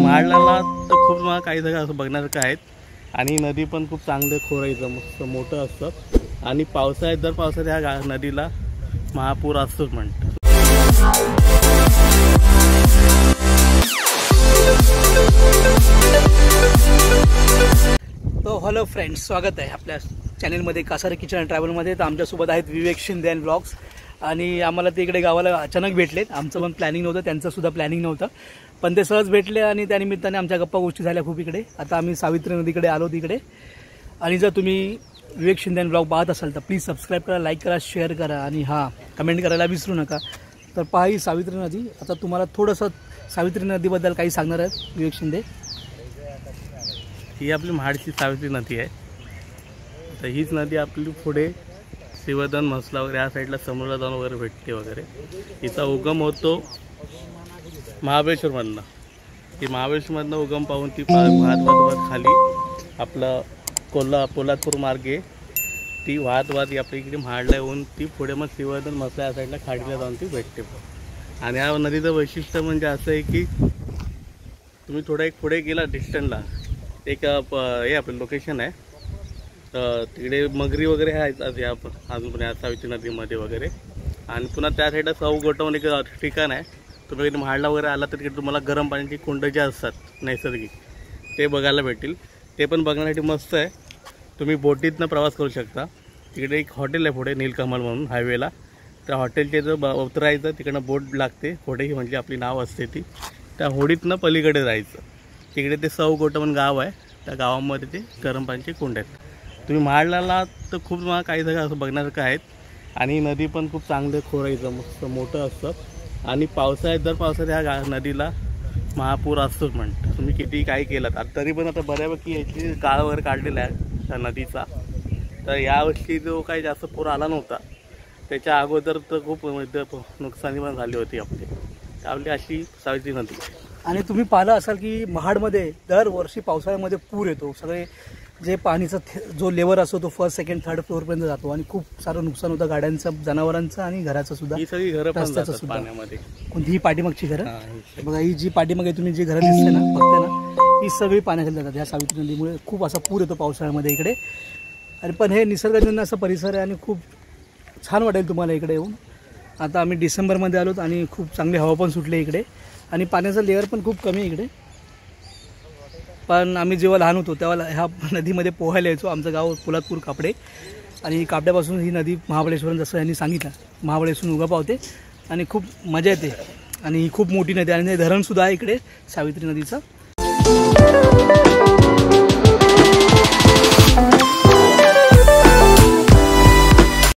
महाडला तर खूप काही जागा असं बघण्यासारखं आहेत आणि नदी पण खूप चांगलं खोरायचं मस्त मोठं असतं आणि पावसाळ्यात दर पावसाळ्यात ह्या नदीला महापूर असतोच म्हणतात. तो हॅलो फ्रेंड्स, स्वागत आहे आपल्या चॅनलमध्ये कासारे किचन अँड ट्रॅव्हलमध्ये. तर आमच्यासोबत आहेत विवेक शिंदे अँड ब्लॉग्स. आणि आम्हाला ते इकडे गावाला अचानक भेटलेत. आमचं पण प्लॅनिंग नव्हतं, त्यांचंसुद्धा प्लॅनिंग नव्हतं, पण ते सहज भेटले आणि त्यानिमित्ताने आमच्या गप्पा गोष्टी झाल्या खूप इकडे. आता आम्ही सावित्री नदीकडे आलो तिकडे. आणि जर तुम्ही विवेक शिंदे अँड ब्लॉग पाहत असाल तर प्लीज सबस्क्राईब करा, लाईक करा, शेअर करा आणि हां कमेंट करायला विसरू नका. तर पहा ही सावित्री नदी. आता तुम्हाला थोडंसं सावित्री नदीबद्दल काही सांगणार आहेत विवेक शिंदे. ही आपली महाडची सावित्री नदी आहे. तर हीच नदी आपली पुढे श्रीवर्धन म्हसला वगैरे या साईडला समोरला जाऊन वगैरे भेटते वगैरे. हिचा उगम होतो महाबळेश्वरमधनं. ती महाबळेश्वरमधनं उगम पाहून ती वाहत खाली आपलं पोलादपूर मार्गे ती वाहत आपल्या इकडे महाडला येऊन ती पुढे मग श्रीवर्धन म्हसला या साईडला खाडीला जाऊन ती भेटते. आणि या नदीचं वैशिष्ट्य म्हणजे असं आहे की तुम्ही थोडा एक पुढे गेला डिस्टन्सला एक हे आपलं लोकेशन आहे. तिकडे मगरी वगैरे आहेत या अजून पण या सावित्री नदीमध्ये वगैरे. आणि पुन्हा त्या साईडला साऊगोटा एक ठिकाण आहे. तुम्ही कधी महाडला वगैरे आला तर तिकडे तुम्हाला गरम पाण्याची कुंड जे असतात नैसर्गिक ते बघायला भेटतील. ते पण बघण्यासाठी मस्त आहे. तुम्ही बोटीतनं प्रवास करू शकता. तिकडे एक हॉटेल आहे पुढे नीलकमल म्हणून हायवेला. त्या हॉटेलचे जर उतरायचं तिकडनं बोट लागते. होडे ही म्हणजे आपली नाव असते ती. त्या होडीतनं पलीकडे जायचं. तिकडे ते साऊगोटा म्हणून गाव आहे. त्या गावामध्ये ते गरम पाण्याचे कुंड आहेत. तुम्ही महाडला तर खूप काही जागा असं बघण्यासारखं आहेत आणि नदी पण खूप चांगलं खोरायचं मस्त मोठं असतं आणि पावसाळ्यात दर पावसाळ्यात ह्या नदीला महापूर असतोच म्हणतात. तुम्ही किती काही केलं तरी पण आता बऱ्यापैकी याची काळ वगैरे काढलेला आहे त्या नदीचा. तर यावर्षी जो काही जास्त पूर आला नव्हता त्याच्या अगोदर तर खूप नुकसानी पण झाली होती आपली अशी सावित्री नदी. आणि तुम्ही पाहिलं असाल की महाडमध्ये दरवर्षी पावसाळ्यामध्ये पूर येतो. सगळे जे पाणीचा जो लेवल असतो तो फर्स्ट सेकंड थर्ड फ्लोअरपर्यंत जातो आणि खूप सारं नुकसान होतं गाड्यांचं, जनावरांचं आणि घराचं सुद्धा. ही सगळी घरं रस्त्याचं सुद्धा पाण्यामध्ये. कोणतीही पाठीमागची घरं बघा, ही जी पाठीमागे तुम्ही जी घरं दिसते ना बघते ना ही सगळी पाण्याखाली जातात. ह्या सावित्री नदीमुळे खूप असा पूर येतो पावसाळ्यामध्ये इकडे. आणि पण हे निसर्गजन्य असं परिसर आहे आणि खूप छान वाटेल तुम्हाला इकडे येऊन. आता आम्ही डिसेंबरमध्ये आलोत आणि खूप चांगली हवा पण सुटली इकडे आणि पाण्याचा लेअर पण खूप कमी इकडे. पण आम्ही जेव्हा लहान होतो तेव्हा ह्या नदीमध्ये पोहायला यायचो. आमचं गाव पोलादपूर कापडे आणि कापड्यापासून ही नदी महाबळेश्वर जसं यांनी सांगितलं महाबळेश्वर उगा पावते आणि खूप मजा येते. आणि ही खूप मोठी नदी आणि धरणसुद्धा आहे इकडे सावित्री नदीचं.